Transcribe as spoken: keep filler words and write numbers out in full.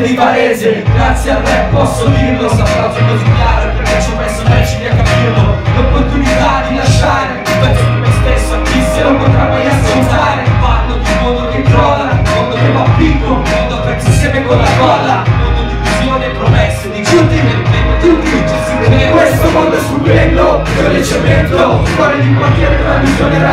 di Varese. Grazie al rap posso dirlo, saprò così chiaro perché ci ho messo decidi a capirlo. L'opportunità di lasciare un pezzo di me stesso a chi se non potrà mai ascoltare. Parlo di un mondo che crolla, un mondo che va a picco, un mondo a pezzi insieme con la colla, un mondo di visione e promesse, di giunti e tutti ci si vede. Questo mondo è stupendo, io le cemento, storie di quartiere tra visione